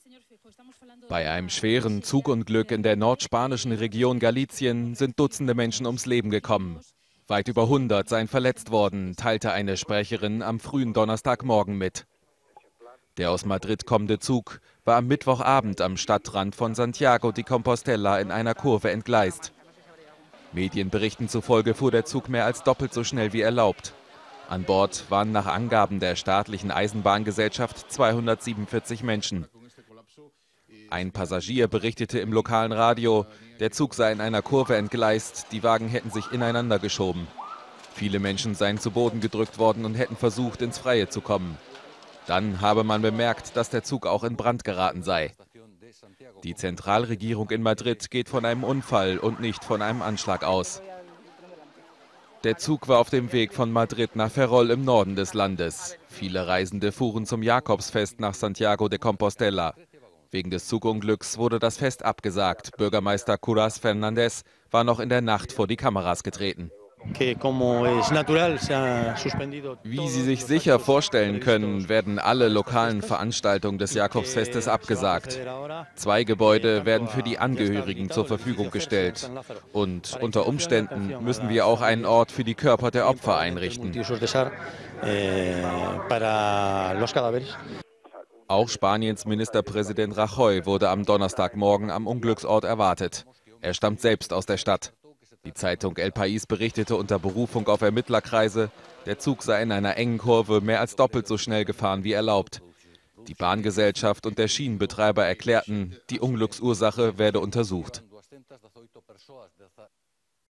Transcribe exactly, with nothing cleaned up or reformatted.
Bei einem schweren Zugunglück in der nordspanischen Region Galicien sind Dutzende Menschen ums Leben gekommen. Weit über hundert seien verletzt worden, teilte eine Sprecherin am frühen Donnerstagmorgen mit. Der aus Madrid kommende Zug war am Mittwochabend am Stadtrand von Santiago de Compostela in einer Kurve entgleist. Medienberichten zufolge fuhr der Zug mehr als doppelt so schnell wie erlaubt. An Bord waren nach Angaben der staatlichen Eisenbahngesellschaft zweihundertsiebenundvierzig Menschen. Ein Passagier berichtete im lokalen Radio, der Zug sei in einer Kurve entgleist, die Wagen hätten sich ineinander geschoben. Viele Menschen seien zu Boden gedrückt worden und hätten versucht, ins Freie zu kommen. Dann habe man bemerkt, dass der Zug auch in Brand geraten sei. Die Zentralregierung in Madrid geht von einem Unfall und nicht von einem Anschlag aus. Der Zug war auf dem Weg von Madrid nach Ferrol im Norden des Landes. Viele Reisende fuhren zum Jakobsfest nach Santiago de Compostela. Wegen des Zugunglücks wurde das Fest abgesagt. Bürgermeister Curas Fernández war noch in der Nacht vor die Kameras getreten. Wie Sie sich sicher vorstellen können, werden alle lokalen Veranstaltungen des Jakobsfestes abgesagt. Zwei Gebäude werden für die Angehörigen zur Verfügung gestellt. Und unter Umständen müssen wir auch einen Ort für die Körper der Opfer einrichten. Auch Spaniens Ministerpräsident Rajoy wurde am Donnerstagmorgen am Unglücksort erwartet. Er stammt selbst aus der Stadt. Die Zeitung El País berichtete unter Berufung auf Ermittlerkreise, der Zug sei in einer engen Kurve mehr als doppelt so schnell gefahren wie erlaubt. Die Bahngesellschaft und der Schienenbetreiber erklärten, die Unglücksursache werde untersucht.